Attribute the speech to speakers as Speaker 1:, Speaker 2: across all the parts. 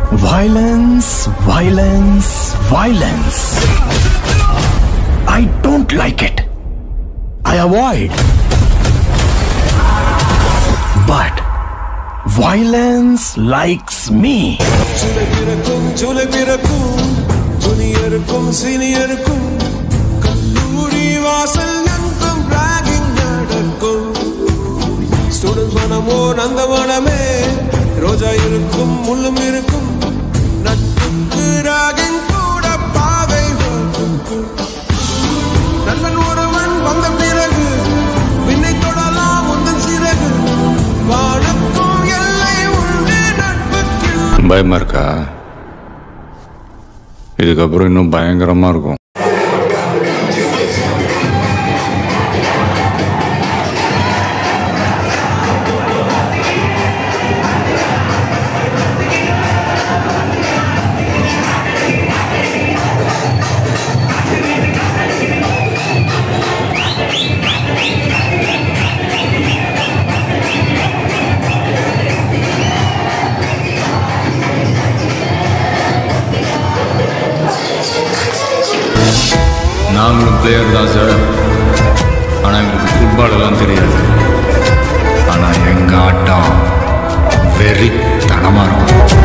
Speaker 1: Violence, violence, violence. I don't like it. I avoid. But violence likes me.
Speaker 2: Students manamo nandavaname roja irukum mullum irukum nattukku raagin kuda paavai varukku nannan oruvan vanda piragu vinnai thodalam undan siragu vaanakkum ellai undu nattukku
Speaker 3: பயமா இருக்கா? இதுக்கப்புறம் இன்னும் பயங்கரமா இருக்கும். நாங்களும் player தான் sir. ஆனால் எங்களுக்கு ஃபுட்பால் எல்லாம் தெரியாது. ஆனால் எங்கள் ஆட்டம் வெறித்தனமாக இருக்கும்.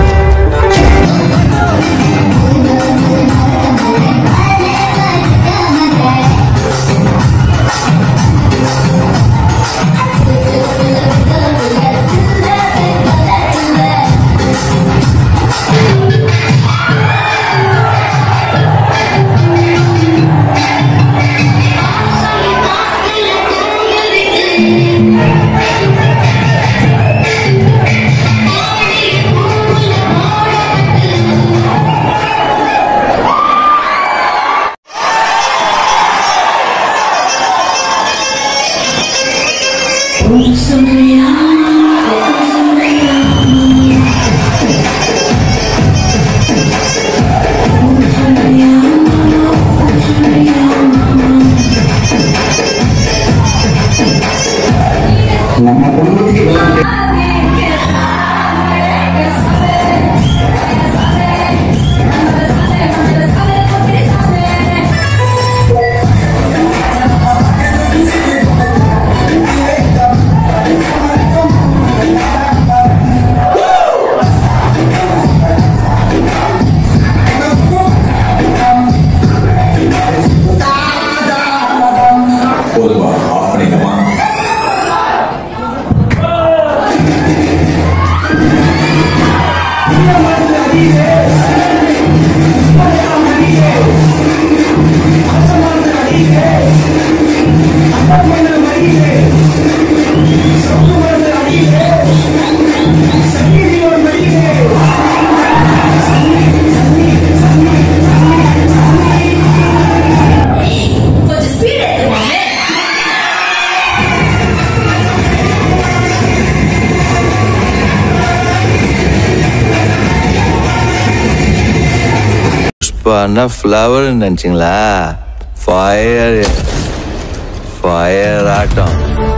Speaker 4: ஃப்ளவர் நினைச்சிங்களா? ஃபயர் ஆட்டம்.